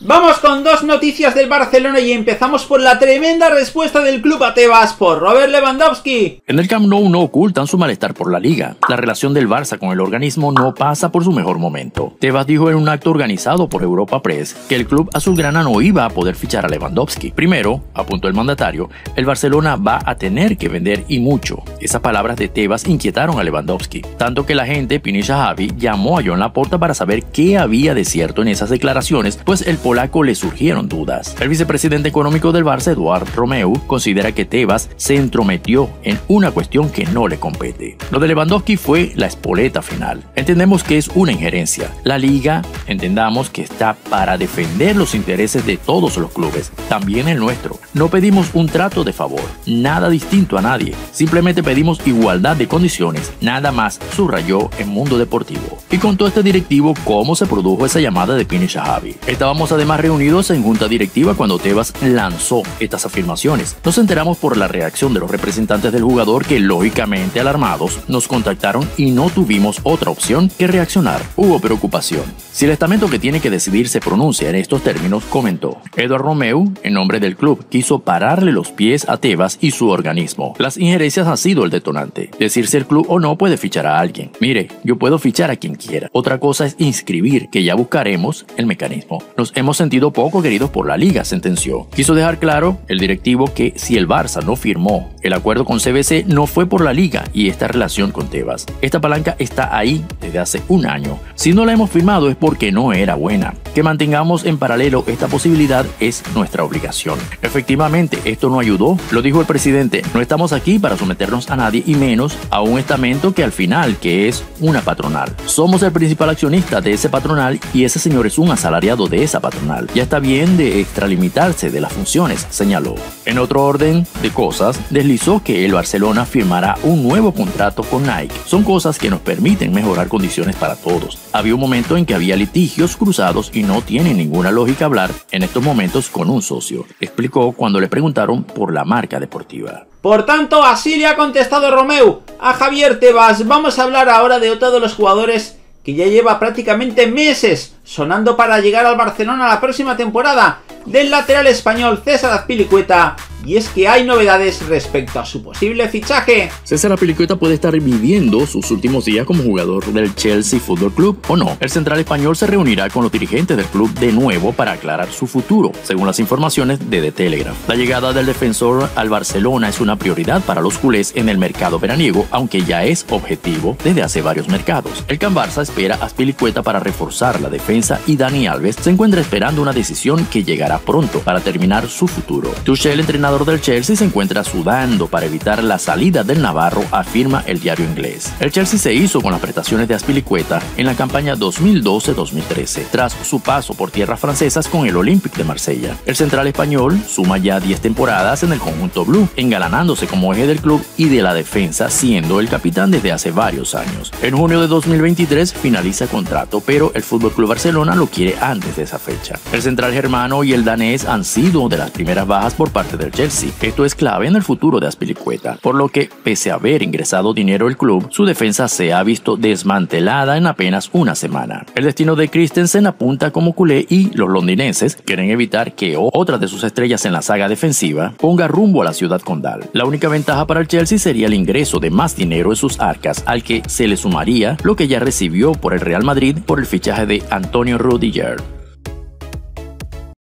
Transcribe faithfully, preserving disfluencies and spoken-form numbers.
Vamos con dos noticias del Barcelona y empezamos por la tremenda respuesta del club a Tebas por Robert Lewandowski. En el Camp Nou no ocultan su malestar por la liga. La relación del Barça con el organismo no pasa por su mejor momento. Tebas dijo en un acto organizado por Europa Press que el club azulgrana no iba a poder fichar a Lewandowski. Primero, apuntó el mandatario, el Barcelona va a tener que vender y mucho. Esas palabras de Tebas inquietaron a Lewandowski, tanto que la gente Pini Zahavi llamó a Joan Laporta para saber qué había de cierto en esas declaraciones, pues el polaco le surgieron dudas. El vicepresidente económico del Barça, Eduard Romeu, considera que Tebas se entrometió en una cuestión que no le compete. Lo de Lewandowski fue la espoleta final. Entendemos que es una injerencia. La liga, entendamos que está para defender los intereses de todos los clubes, también el nuestro. No pedimos un trato de favor, nada distinto a nadie. Simplemente pedimos igualdad de condiciones, nada más, subrayó en Mundo Deportivo. Y contó este directivo cómo se produjo esa llamada de Pini Zahavi. Estábamos además reunidos en junta directiva cuando Tebas lanzó estas afirmaciones. Nos enteramos por la reacción de los representantes del jugador que, lógicamente alarmados, nos contactaron y no tuvimos otra opción que reaccionar. Hubo preocupación. Si el estamento que tiene que decidir se pronuncia en estos términos, comentó. Eduard Romeu, en nombre del club, quiso pararle los pies a Tebas y su organismo. Las injerencias han sido el detonante. Decir si el club o no puede fichar a alguien. Mire, yo puedo fichar a quien quiera. Otra cosa es inscribir, que ya buscaremos el mecanismo. Nos hemos sentido poco queridos por la liga, sentenció. Quiso dejar claro el directivo que si el Barça no firmó el acuerdo con C V C no fue por la liga y esta relación con Tebas. Esta palanca está ahí desde hace un año. Si no la hemos firmado es porque no era buena. Que mantengamos en paralelo esta posibilidad es nuestra obligación. Efectivamente, esto no ayudó, lo dijo el presidente. No estamos aquí para someternos a nadie y menos a un estamento que al final que es una patronal. Somos el principal accionista de ese patronal y ese señor es un asalariado de esa patronal. Ya está bien de extralimitarse de las funciones, señaló. En otro orden de cosas, deslizó que el Barcelona firmará un nuevo contrato con Nike. Son cosas que nos permiten mejorar condiciones para todos. Había un momento en que había litigios cruzados y no tiene ninguna lógica hablar en estos momentos con un socio, explicó cuando le preguntaron por la marca deportiva. Por tanto, así le ha contestado Romeu a Javier Tebas. Vamos a hablar ahora de otro de los jugadores que ya lleva prácticamente meses sonando para llegar al Barcelona la próxima temporada, del lateral español César Azpilicueta, y es que hay novedades respecto a su posible fichaje. César Azpilicueta puede estar viviendo sus últimos días como jugador del Chelsea Football Club o no. El central español se reunirá con los dirigentes del club de nuevo para aclarar su futuro, según las informaciones de The Telegraph. La llegada del defensor al Barcelona es una prioridad para los culés en el mercado veraniego, aunque ya es objetivo desde hace varios mercados. El Can Barça espera a Azpilicueta para reforzar la defensa y Dani Alves se encuentra esperando una decisión que llegará pronto para terminar su futuro. Tuchel, entrenador del Chelsea, se encuentra sudando para evitar la salida del navarro, afirma el diario inglés. El Chelsea se hizo con las prestaciones de Azpilicueta en la campaña dos mil doce dos mil trece, tras su paso por tierras francesas con el Olympique de Marsella. El central español suma ya diez temporadas en el conjunto blue, engalanándose como eje del club y de la defensa, siendo el capitán desde hace varios años. En junio de dos mil veintitrés finaliza contrato, pero el F C Barcelona lo quiere antes de esa fecha. El central germano y el danés han sido de las primeras bajas por parte del Chelsea. Esto es clave en el futuro de Azpilicueta, por lo que, pese a haber ingresado dinero al club, su defensa se ha visto desmantelada en apenas una semana. El destino de Christensen apunta como culé y los londinenses quieren evitar que otra de sus estrellas en la saga defensiva ponga rumbo a la ciudad condal. La única ventaja para el Chelsea sería el ingreso de más dinero en sus arcas, al que se le sumaría lo que ya recibió por el Real Madrid por el fichaje de Antonio Rudiger.